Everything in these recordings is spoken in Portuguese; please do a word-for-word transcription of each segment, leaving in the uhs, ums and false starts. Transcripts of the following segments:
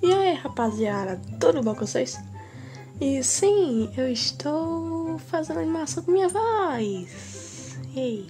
E aí, rapaziada, tudo bom com vocês? E sim, eu estou fazendo animação com minha voz. Ei.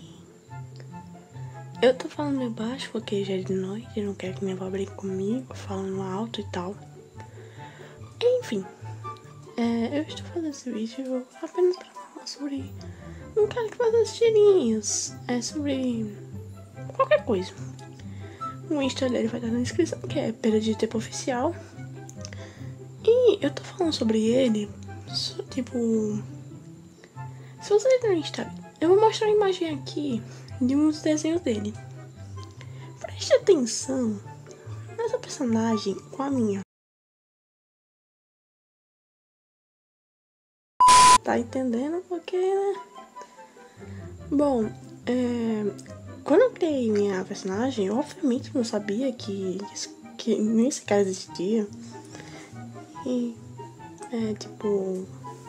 Eu tô falando meio baixo porque já é de noite e não quero que minha avó brigue comigo, falando alto e tal. Enfim, é, eu estou fazendo esse vídeo apenas pra falar sobre um cara que faz as tirinhas. É sobre qualquer coisa. O Insta dele vai estar na descrição, que é Perda de Tempo Oficial. E eu tô falando sobre ele, só, tipo... Se você entrar no Instagram, eu vou mostrar uma imagem aqui de uns desenhos dele. Preste atenção nessa personagem com a minha. Tá entendendo? Porque, né? Bom, é... quando eu criei minha personagem, eu obviamente não sabia que, que nem esse cara existia. E, é, tipo...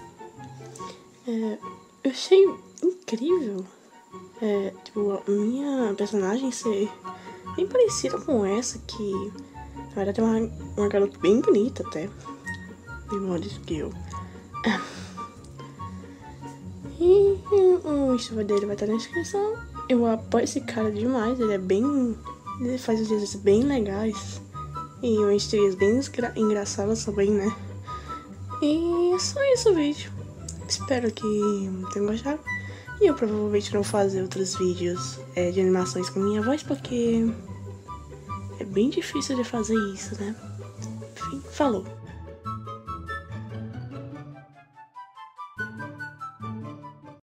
É, eu achei incrível, é, tipo, a minha personagem ser bem parecida com essa, que na verdade é uma, uma garota bem bonita até, bem mais que eu. E o Instagram dele vai estar na descrição. Eu apoio esse cara demais, ele é bem... ele faz os vídeos bem legais e umas histórias bem engraçadas também, né? E é só isso o vídeo. Espero que tenham gostado. E eu provavelmente não vou fazer outros vídeos é, de animações com minha voz, porque é bem difícil de fazer isso, né? Enfim, falou!